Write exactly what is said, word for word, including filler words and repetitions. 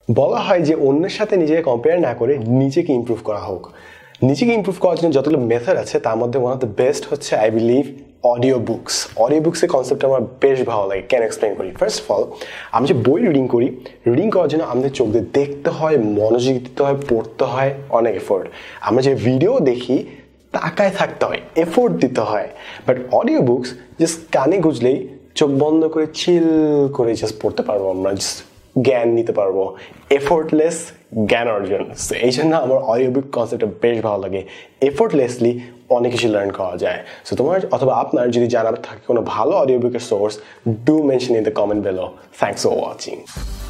বলা হয় যে অন্যের সাথে নিজেকে কম্পেয়ার না করে নিজেকে ইমপ্রুভ করা হোক। নিজেকে ইমপ্রুভ করার জন্য যতগুলো মেথড আছে তার মধ্যে ওয়ান অফ দ্য বেস্ট হচ্ছে I believe audio books. Audio বুকসের কনসেপ্টটা আমার বেশ ভালো লাগে। কেন এক্সপ্লেন করি। ফার্স্ট অফ অল, আমি যে বই রিডিং করি, রিডিং করার জন্য আমাদের চোখ দিয়ে দেখতে হয়, মনোযোগ দিতে হয়, পড়তে হয়, অনেক এফোর্ট। আমরা যে ভিডিও দেখি তাকায় থাকতে হয়, এফোর্ট দিতে হয়। বাট অডিও বুকস জাস্ট কানে গুজলেই চোখ বন্ধ করে চিল করে জাস্ট পড়তে পারবো, আমরা জাস্ট জ্ঞান নিতে পারবো, এফোর্টলেস জ্ঞান অর্জন। সো এই জন্য আমার অডিও বুক কনসেপ্টটা বেশ ভালো লাগে। এফোর্টলেসলি অনেক কিছু লার্ন করা যায়। সো তোমার অথবা আপনার যদি জানার থাকে কোনো ভালো অডিও বুকের source, do mention in the comment below. Thanks for watching.